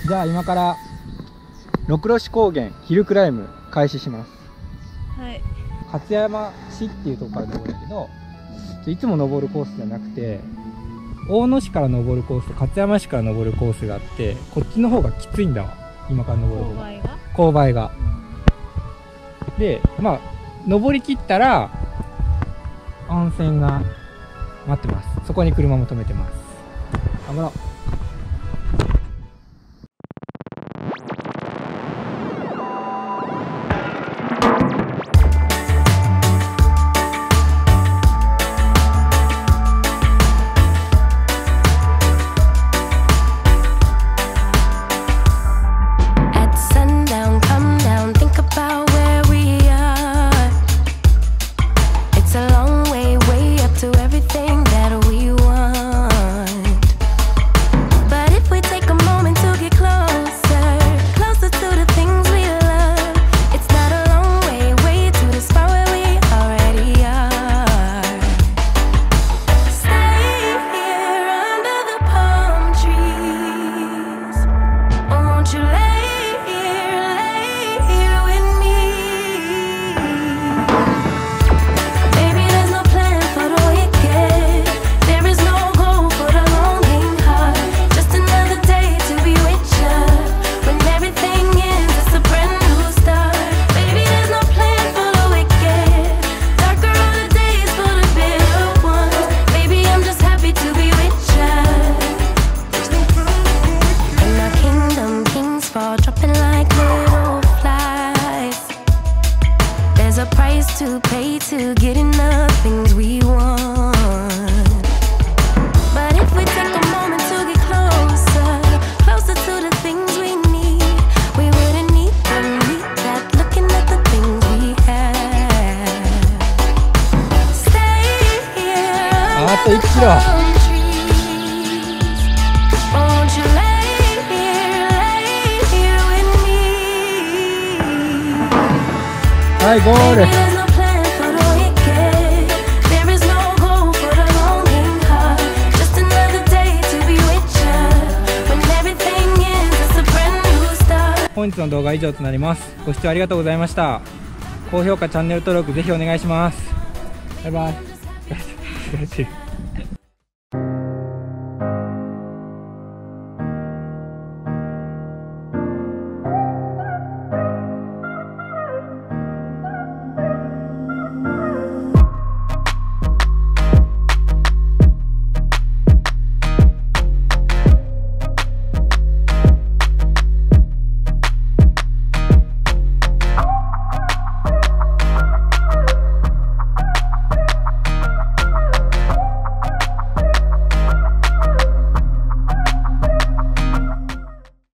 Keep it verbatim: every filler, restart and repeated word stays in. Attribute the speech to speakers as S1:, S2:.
S1: じゃあ今から六ロシ高原ヒルクライム開始します。
S2: はい。
S1: 勝山市っていうところから登るんだけど、いつも登るコースじゃなくて、大野市から登るコースと勝山市から登るコースがあって、こっちの方がきついんだわ、今から登る方が。
S2: 勾配が
S1: 勾配が。で、まあ登りきったら温泉が待ってます。そこに車も止めてます。頑張ろう。
S3: To pay to get enough things we want. But if we take a moment to get closer, closer to the things we need, we wouldn't need to need that looking at the things we have. Stay here under the palm trees. Won't you lay here, lay here with me?
S1: はい、ゴール。本日の動画は以上となります。ご視聴ありがとうございました。高評価、チャンネル登録ぜひお願いします。バイバイ。